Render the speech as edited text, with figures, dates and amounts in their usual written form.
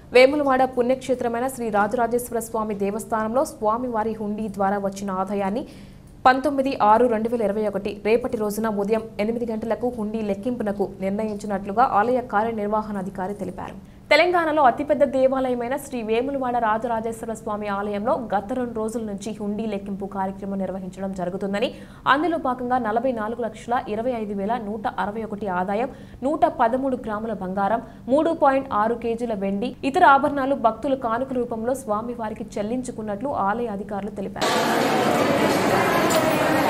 వేములవాడ పుణ్యక్షేత్రమైన శ్రీ రాజరాజేశ్వర స్వామి దేవస్థానంలో స్వామివారి హుండీ ద్వారా వచ్చిన ఆదాయాన్ని 19/6/2021 రేపటి రోజున ఉదయం 8 గంటలకు హుండీ లెక్కింపునకు నిర్ణయించినట్లుగా ఆలయ కార్యనిర్వహణాధికారి తెలిపారు. తెలంగాణలో అతిపెద్ద దేవాలయమైన శ్రీ వేములవాడ రాజరాజేశ్వర స్వామి ఆలయంలో గత 2 రోజుల నుంచి హుండీ లెక్కింపు కార్యక్రమం నిర్వహించడం జరుగుతుందని, అందులో భాగంగా 44,25,161 ఆదాయం, 113 గ్రాముల బంగారం, 3.6 కేజీల వెండి, ఇతర ఆభరణాలు భక్తులు కానుక రూపంలో స్వామివారికి చెల్లించుకున్నట్లు ఆలయ అధికారులు తెలిపారు.